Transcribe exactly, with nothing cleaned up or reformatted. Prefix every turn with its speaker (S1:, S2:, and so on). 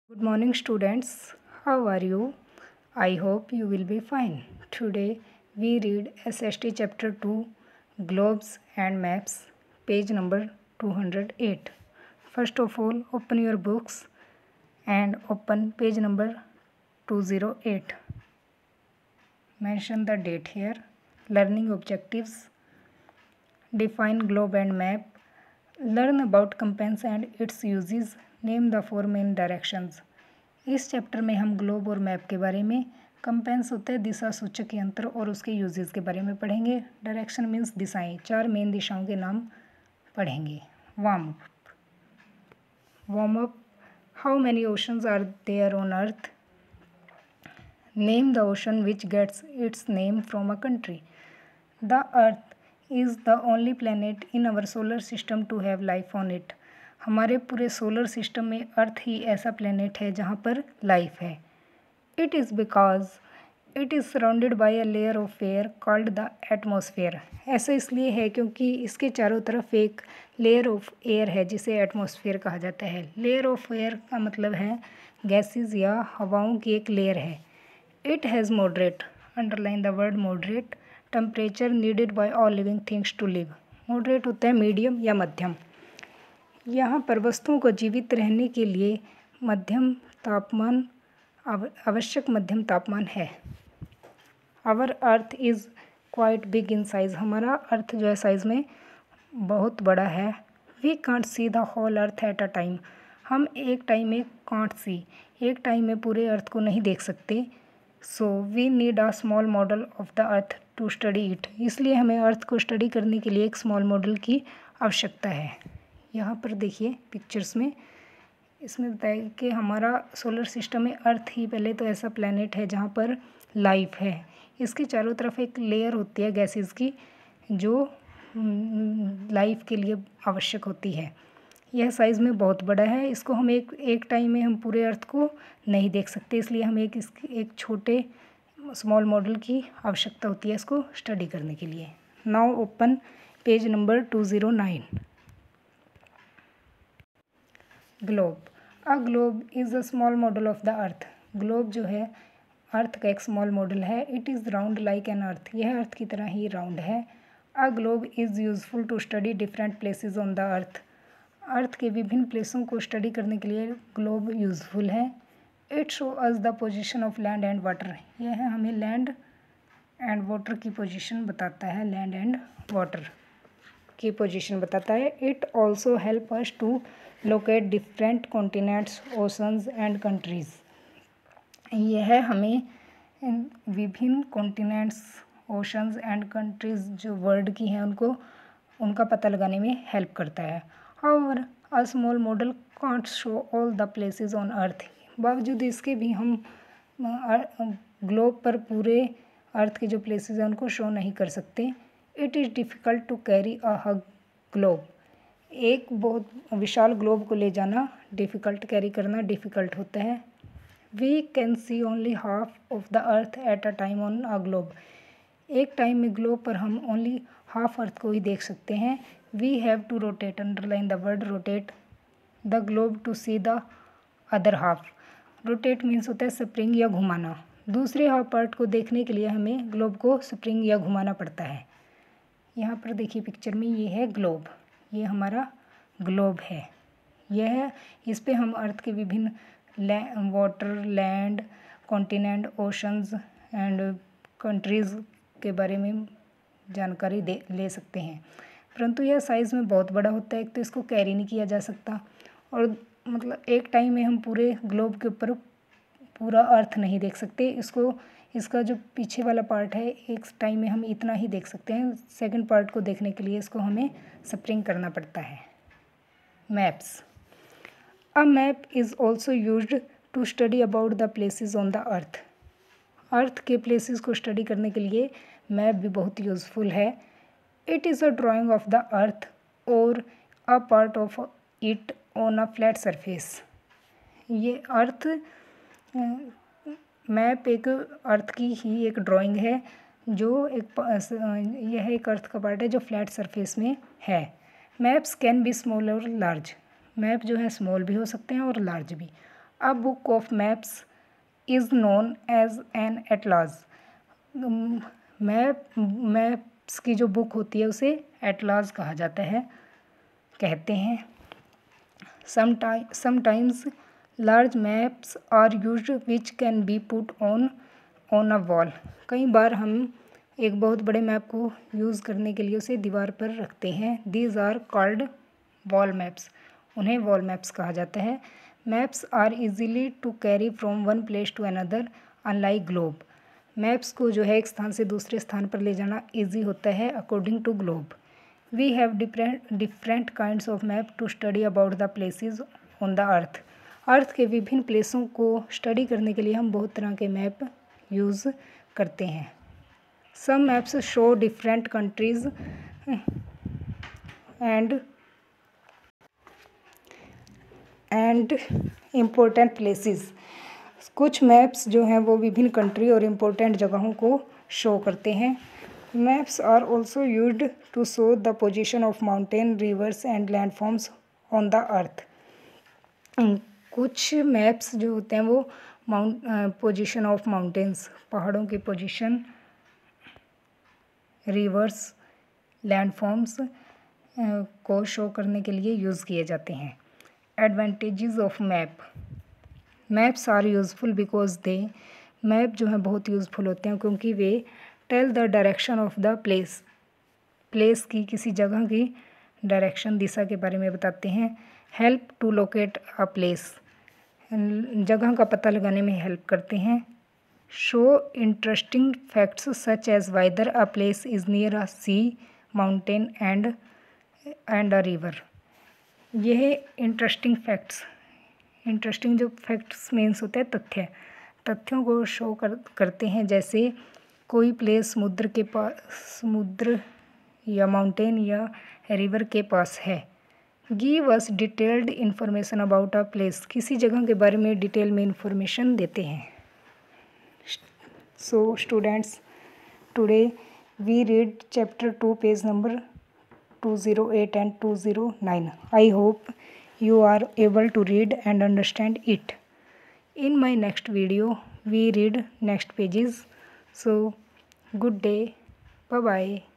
S1: Good morning, students. How are you? I hope you will be fine. Today we read S S T Chapter two, Globes and Maps, page number two hundred eight. First of all, open your books and open page number two hundred eight. Mention the date here. Learning objectives. Define globe and map. Learn about compass and its uses. Name the four main directions. इस chapter में हम globe और map के बारे में, कंपेंस होता है दिशा सूचक यंत्र और उसके यूजेस के बारे में पढ़ेंगे। डायरेक्शन मीन्स दिशाएं, चार मेन दिशाओं के नाम पढ़ेंगे। Warm up warm up how many oceans are there on earth? Name the ocean which gets its name from a country. The earth is the only planet in our solar system to have life on it. हमारे पूरे solar system में अर्थ ही ऐसा planet है जहाँ पर life है। It is because it is surrounded by a layer of air called the atmosphere. ऐसा इसलिए है क्योंकि इसके चारों तरफ एक लेयर ऑफ एयर है जिसे एटमॉस्फेयर कहा जाता है। लेयर ऑफ एयर का मतलब है गैसेस या हवाओं की एक लेयर है। It has moderate, underline the word moderate, temperature needed by all living things to live. Moderate होता है मीडियम या मध्यम। यहाँ पर वस्तुओं को जीवित रहने के लिए मध्यम तापमान आवश्यक मध्यम तापमान है। Our earth is quite big in size. हमारा अर्थ जो है साइज़ में बहुत बड़ा है। We can't see the whole earth at a time. हम एक टाइम में कांट सी, एक टाइम में पूरे अर्थ को नहीं देख सकते। So we need a small model of the earth to study it. इसलिए हमें अर्थ को स्टडी करने के लिए एक स्मॉल मॉडल की आवश्यकता है। यहाँ पर देखिए पिक्चर्स में, इसमें बताया कि हमारा सोलर सिस्टम में अर्थ ही पहले तो ऐसा प्लैनेट है जहाँ पर लाइफ है। इसके चारों तरफ एक लेयर होती है गैसेस की जो लाइफ के लिए आवश्यक होती है। यह साइज़ में बहुत बड़ा है। इसको हम एक एक टाइम में हम पूरे अर्थ को नहीं देख सकते, इसलिए हमें एक इसकी एक छोटे स्मॉल मॉडल की आवश्यकता होती है इसको स्टडी करने के लिए। Now open page number two zero nine. Globe. A globe is a small model of the earth. Globe जो है अर्थ का एक स्मॉल मॉडल है। It is round like an earth. यह अर्थ की तरह ही राउंड है। A globe is useful to study different places on the earth. Earth के विभिन्न प्लेसों को स्टडी करने के लिए ग्लोब यूजफुल है। It show us the position of land and water. यह हमें लैंड एंड वाटर की पोजिशन बताता है, लैंड एंड वाटर की पोजीशन बताता है। It also help us to locate different continents, oceans and countries. यह हमें विभिन्न कॉन्टिनेंट्स, ओशंस एंड कंट्रीज़ जो वर्ल्ड की हैं उनको उनका पता लगाने में हेल्प करता है। However a small model can't show all the places on earth. बावजूद इसके भी हम ग्लोब पर पूरे अर्थ के जो प्लेसेस हैं उनको शो नहीं कर सकते। It is difficult to carry a huge globe. एक बहुत विशाल ग्लोब को ले जाना डिफ़िकल्ट, कैरी करना डिफ़िकल्ट होता है। We can see only half of the earth at a time on a globe. एक टाइम में ग्लोब पर हम ओनली हाफ अर्थ को ही देख सकते हैं। We have to rotate, underline the word rotate, the globe to see the other half. Rotate means होता है स्प्रिंग या घुमाना। दूसरे हाफ पार्ट को देखने के लिए हमें ग्लोब को स्प्रिंग या घुमाना पड़ता है। यहाँ पर देखिए पिक्चर में ये है ग्लोब, ये हमारा ग्लोब है। यह इस पे हम अर्थ के विभिन्न water, land, continent, oceans and countries के बारे में जानकारी दे ले सकते हैं। परंतु यह साइज़ में बहुत बड़ा होता है, एक तो इसको कैरी नहीं किया जा सकता और मतलब एक टाइम में हम पूरे ग्लोब के ऊपर पूरा अर्थ नहीं देख सकते। इसको इसका जो पीछे वाला पार्ट है एक टाइम में हम इतना ही देख सकते हैं। सेकंड पार्ट को देखने के लिए इसको हमें स्प्रिंग करना पड़ता है। Maps. A map is also used to study about the places on the earth. Earth के प्लेसेस को स्टडी करने के लिए मैप भी बहुत यूज़फुल है। It is a drawing of the earth और a part of it on a flat surface. ये अर्थ मैप एक अर्थ की ही एक ड्राइंग है जो एक यह एक अर्थ का पार्ट है जो फ्लैट सरफेस में है। मैप्स कैन बी स्मॉल और लार्ज। मैप जो है स्मॉल भी हो सकते हैं और लार्ज भी। A book of maps is known as an atlas. Map maps की जो बुक होती है उसे एटलास कहा जाता है, कहते हैं। Sometimes large maps are used which can be put on on a wall. कई बार हम एक बहुत बड़े मैप को यूज़ करने के लिए उसे दीवार पर रखते हैं। These are called wall maps. उन्हें वॉल मैप्स कहा जाता है। Maps are easily to carry from one place to another unlike globe. Maps को जो है एक स्थान से दूसरे स्थान पर ले जाना ईजी होता है according to globe. We have different different kinds of map to study about the places on the earth. Earth के विभिन्न प्लेसों को स्टडी करने के लिए हम बहुत तरह के मैप यूज़ करते हैं। Some maps show different countries and and important places. कुछ मैप्स जो हैं वो विभिन्न कंट्री और इम्पोर्टेंट जगहों को शो करते हैं। Maps are also used to show the position of mountain, rivers and landforms on the earth. कुछ मैप्स जो होते हैं वो माउंट पोजीशन ऑफ माउंटेन्स, पहाड़ों की पोजीशन, रिवर्स, लैंडफॉर्म्स को शो करने के लिए यूज़ किए जाते हैं। Advantages of map. Maps are useful because they map जो हैं बहुत यूज़फुल होते हैं क्योंकि वे tell the direction of the place place की किसी जगह की डायरेक्शन, दिशा के बारे में बताते हैं। Help to locate a place, जगह का पता लगाने में हेल्प करते हैं। Show interesting facts such as whether a place is near a sea, mountain and and a river. यह इंटरेस्टिंग फैक्ट्स इंटरेस्टिंग जो फैक्ट्स मीन्स होते हैं तथ्य तथ्यों को शो कर करते हैं, जैसे कोई प्लेस समुद्र के पास समुद्र या माउंटेन या रिवर के पास है। Give us detailed information about a place, किसी जगह के बारे में डिटेल में इंफॉर्मेशन देते हैं। So students, today we read chapter two page number two oh eight and two oh nine. I hope you are able to read and understand it. In my next video we read next pages. So good day, bye bye.